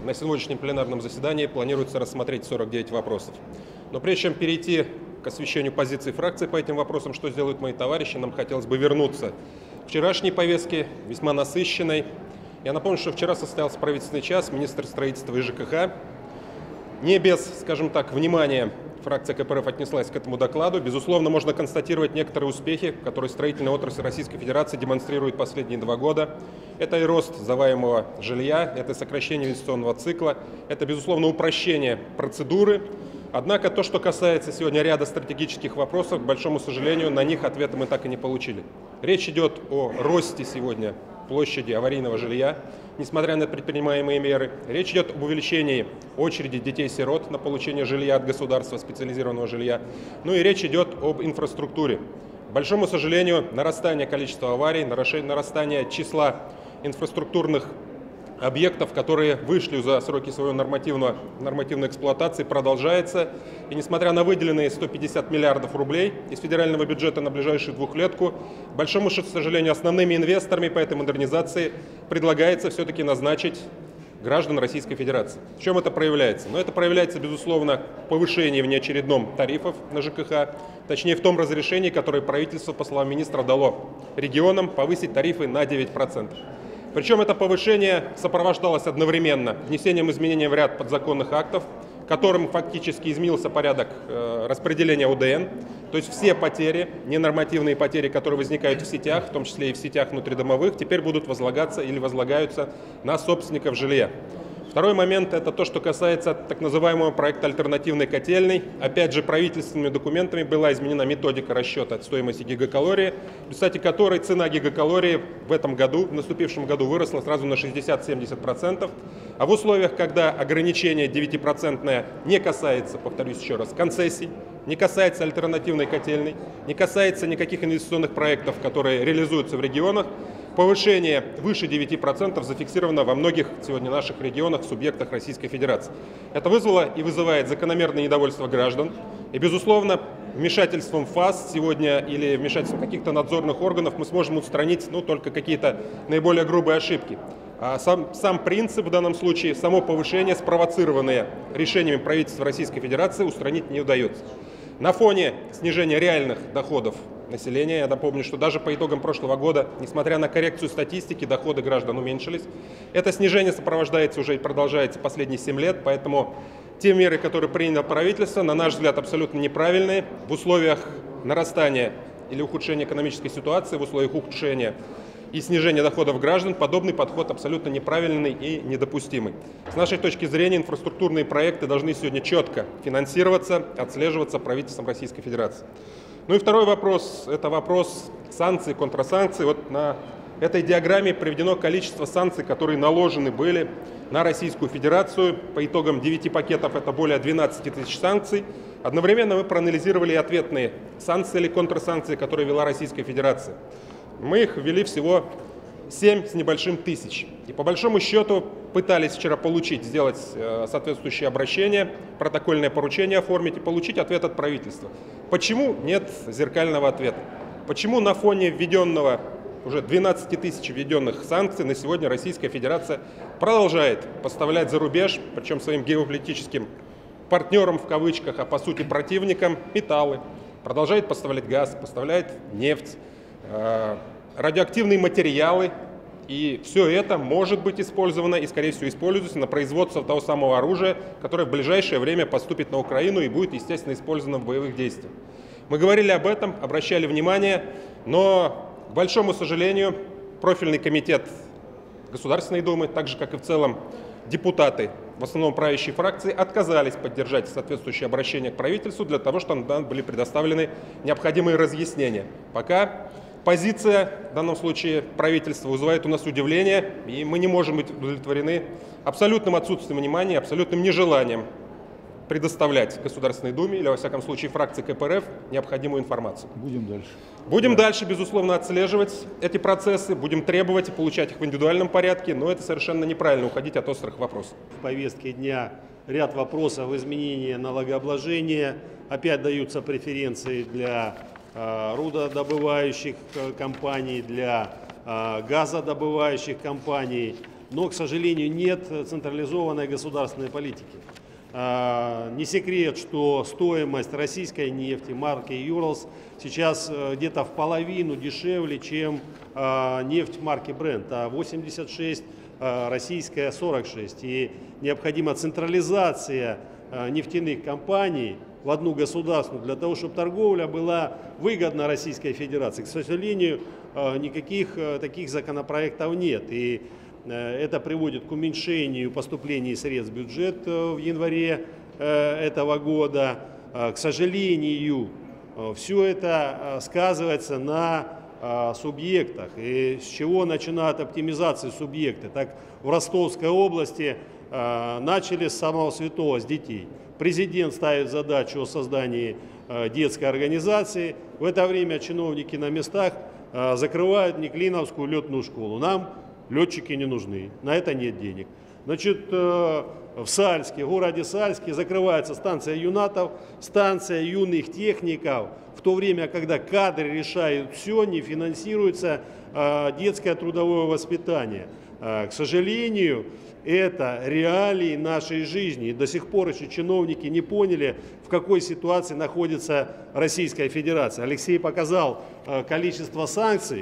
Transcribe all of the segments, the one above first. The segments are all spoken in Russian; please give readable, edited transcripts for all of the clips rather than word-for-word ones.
на сегодняшнем пленарном заседании планируется рассмотреть 49 вопросов. Но прежде чем перейти к освещению позиции фракции по этим вопросам, что сделают мои товарищи, нам хотелось бы вернуться к вчерашней повестке, весьма насыщенной. Я напомню, что вчера состоялся правительственный час, министр строительства и ЖКХ. Не без, скажем так, внимания фракция КПРФ отнеслась к этому докладу. Безусловно, можно констатировать некоторые успехи, которые строительная отрасль Российской Федерации демонстрирует последние 2 года. Это и рост сдаваемого жилья, это сокращение инвестиционного цикла, это, безусловно, упрощение процедуры. Однако то, что касается сегодня ряда стратегических вопросов, к большому сожалению, на них ответа мы так и не получили. Речь идет о росте сегодня площади аварийного жилья, несмотря на предпринимаемые меры. Речь идет об увеличении очереди детей-сирот на получение жилья от государства, специализированного жилья. Ну и речь идет об инфраструктуре. К большому сожалению, нарастание количества аварий, нарастание числа инфраструктурных объектов, которые вышли за сроки своей нормативной эксплуатации, продолжается. И несмотря на выделенные 150 миллиардов рублей из федерального бюджета на ближайшую двухлетку, к большому сожалению, основными инвесторами по этой модернизации предлагается все-таки назначить граждан Российской Федерации. В чем это проявляется? Это проявляется, безусловно, в повышении внеочередном тарифов на ЖКХ, точнее в том разрешении, которое правительство, по словам министра, дало регионам повысить тарифы на 9%. Причем это повышение сопровождалось одновременно внесением изменений в ряд подзаконных актов, которым фактически изменился порядок распределения УДН. То есть все потери, ненормативные потери, которые возникают в сетях, в том числе и в сетях внутридомовых, теперь будут возлагаться или возлагаются на собственников жилья. Второй момент – это то, что касается так называемого проекта альтернативной котельной. Опять же, правительственными документами была изменена методика расчета стоимости гигакалории, в результате которой цена гигакалории в этом году, в наступившем году, выросла сразу на 60-70%. А в условиях, когда ограничение 9% не касается, повторюсь еще раз, концессий, не касается альтернативной котельной, не касается никаких инвестиционных проектов, которые реализуются в регионах, повышение выше 9% зафиксировано во многих сегодня наших регионах, субъектах Российской Федерации. Это вызвало и вызывает закономерное недовольство граждан. И, безусловно, вмешательством ФАС сегодня или вмешательством каких-то надзорных органов мы сможем устранить только какие-то наиболее грубые ошибки. А сам принцип в данном случае, само повышение, спровоцированное решениями правительства Российской Федерации, устранить не удается. На фоне снижения реальных доходов населения, я напомню, что даже по итогам прошлого года, несмотря на коррекцию статистики, доходы граждан уменьшились. Это снижение сопровождается уже и продолжается последние 7 лет, поэтому те меры, которые приняло правительство, на наш взгляд, абсолютно неправильные. В условиях нарастания или ухудшения экономической ситуации, в условиях ухудшения и снижения доходов граждан, подобный подход абсолютно неправильный и недопустимый. С нашей точки зрения, инфраструктурные проекты должны сегодня четко финансироваться, отслеживаться правительством Российской Федерации. Ну и второй вопрос – это вопрос санкций, контрсанкций. Вот на этой диаграмме приведено количество санкций, которые наложены были на Российскую Федерацию. По итогам 9 пакетов это более 12 тысяч санкций. Одновременно мы проанализировали и ответные санкции или контрсанкции, которые ввела Российская Федерация. Мы их ввели всего 7 с небольшим тысяч. И по большому счету пытались вчера сделать соответствующее обращение, протокольное поручение оформить и получить ответ от правительства. Почему нет зеркального ответа? Почему на фоне введенного, уже 12 тысяч введенных санкций на сегодня Российская Федерация продолжает поставлять за рубеж, причем своим геополитическим партнерам в кавычках, а по сути противникам, металлы, продолжает поставлять газ, поставляет нефть, радиоактивные материалы, и все это может быть использовано и, скорее всего, используется на производство того самого оружия, которое в ближайшее время поступит на Украину и будет, естественно, использовано в боевых действиях. Мы говорили об этом, обращали внимание, но, к большому сожалению, профильный комитет Государственной Думы, так же, как и в целом депутаты, в основном правящей фракции, отказались поддержать соответствующее обращение к правительству для того, чтобы нам были предоставлены необходимые разъяснения. Пока позиция, в данном случае правительства, вызывает у нас удивление, и мы не можем быть удовлетворены абсолютным отсутствием внимания, абсолютным нежеланием предоставлять Государственной Думе или, во всяком случае, фракции КПРФ необходимую информацию. Будем дальше. Будем дальше, безусловно, отслеживать эти процессы, будем требовать и получать их в индивидуальном порядке, но это совершенно неправильно уходить от острых вопросов. В повестке дня ряд вопросов изменения налогообложения, опять даются преференции для рудодобывающих компаний, для газодобывающих компаний. но, к сожалению, нет централизованной государственной политики. Не секрет, что стоимость российской нефти марки Urals сейчас где-то в половину дешевле, чем нефть марки Brent, а 86, российская 46. И необходима централизация нефтяных компаний в одну государственную, для того, чтобы торговля была выгодна Российской Федерации. К сожалению, никаких таких законопроектов нет. И это приводит к уменьшению поступлений средств в бюджет в январе этого года. К сожалению, все это сказывается на субъектах. И с чего начинают оптимизацию субъекты? Так в Ростовской области начали с самого святого, с детей. Президент ставит задачу о создании детской организации. В это время чиновники на местах закрывают Неклиновскую летную школу. Нам летчики не нужны, на это нет денег. Значит, в Сальске, в городе Сальске закрывается станция юнатов, станция юных техников, в то время, когда кадры решают все, не финансируется детское трудовое воспитание. К сожалению, это реалии нашей жизни. И до сих пор еще чиновники не поняли, в какой ситуации находится Российская Федерация. Алексей показал количество санкций,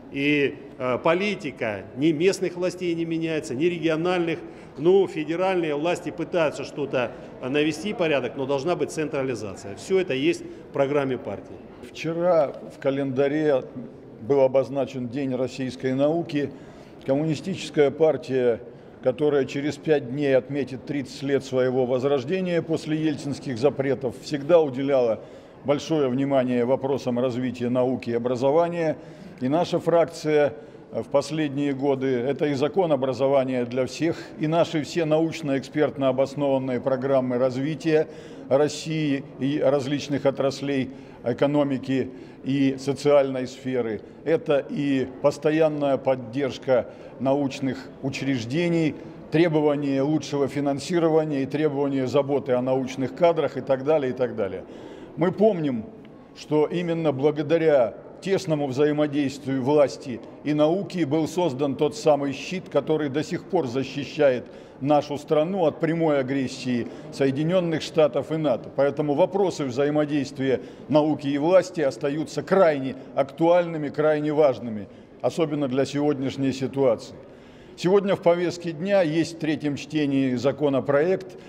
и политика ни местных властей не меняется, ни региональных. Ну, федеральные власти пытаются что-то навести порядок, но должна быть централизация. Все это есть в программе партии. Вчера в календаре был обозначен День российской науки. Коммунистическая партия, которая через 5 дней отметит 30 лет своего возрождения после ельцинских запретов, всегда уделяла большое внимание вопросам развития науки и образования. И наша фракция в последние годы, это и закон образования для всех, и наши все научно-экспертно обоснованные программы развития России и различных отраслей экономики и социальной сферы. Это и постоянная поддержка научных учреждений, требования лучшего финансирования и требования заботы о научных кадрах и так далее, и так далее. Мы помним, что именно благодаря тесному взаимодействию власти и науки был создан тот самый щит, который до сих пор защищает нашу страну от прямой агрессии Соединенных Штатов и НАТО. Поэтому вопросы взаимодействия науки и власти остаются крайне актуальными, крайне важными, особенно для сегодняшней ситуации. Сегодня в повестке дня есть в третьем чтении законопроект,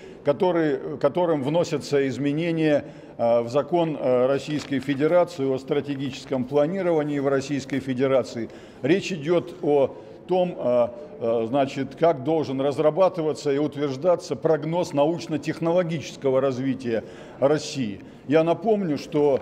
которым вносятся изменения в закон Российской Федерации о стратегическом планировании в Российской Федерации. Речь идет о том, значит, как должен разрабатываться и утверждаться прогноз научно-технологического развития России. Я напомню, что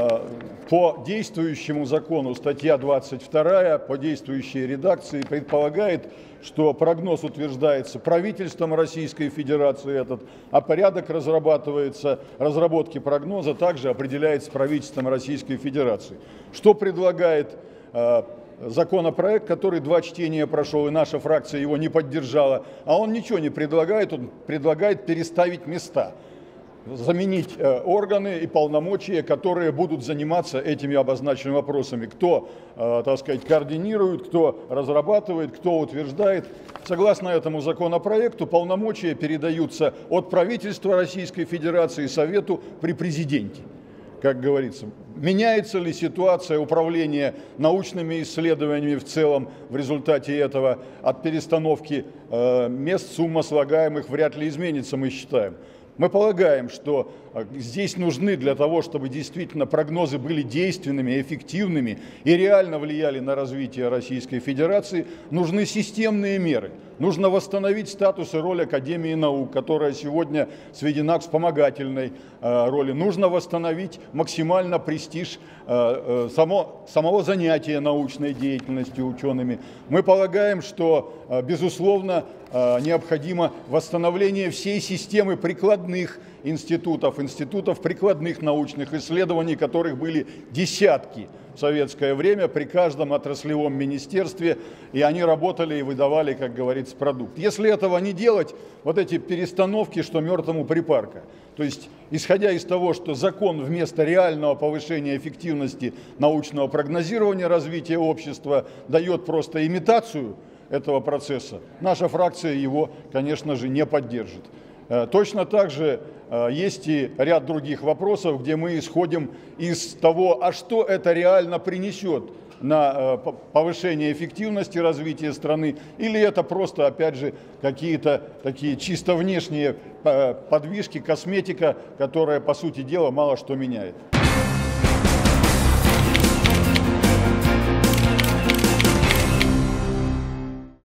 по действующему закону статья 22 по действующей редакции предполагает, что прогноз утверждается правительством Российской Федерации, а порядок разработки прогноза также определяется правительством Российской Федерации. Что предлагает законопроект, который 2 чтения прошел, и наша фракция его не поддержала, а он ничего не предлагает, он предлагает переставить места, заменить органы и полномочия, которые будут заниматься этими обозначенными вопросами. Кто, так сказать, координирует, кто разрабатывает, кто утверждает. Согласно этому законопроекту полномочия передаются от правительства Российской Федерации Совету при президенте. Как говорится, меняется ли ситуация управления научными исследованиями в целом в результате этого от перестановки мест, сумма слагаемых вряд ли изменится, мы считаем. Мы полагаем, что здесь нужны для того, чтобы действительно прогнозы были действенными, эффективными и реально влияли на развитие Российской Федерации, нужны системные меры. Нужно восстановить статус и роль Академии наук, которая сегодня сведена к вспомогательной роли. Нужно восстановить максимально престиж самого занятия научной деятельностью учеными. Мы полагаем, что, безусловно, необходимо восстановление всей системы прикладных институтов прикладных научных исследований, которых были десятки в советское время при каждом отраслевом министерстве, и они работали и выдавали, как говорится, продукт. Если этого не делать, вот эти перестановки, что мертвому припарка. То есть, исходя из того, что закон вместо реального повышения эффективности научного прогнозирования развития общества дает просто имитацию, этого процесса. Наша фракция его, конечно же, не поддержит. Точно так же есть и ряд других вопросов, где мы исходим из того, а что это реально принесет на повышение эффективности развития страны, или это просто, опять же, какие-то такие чисто внешние подвижки, косметика, которая, по сути дела, мало что меняет.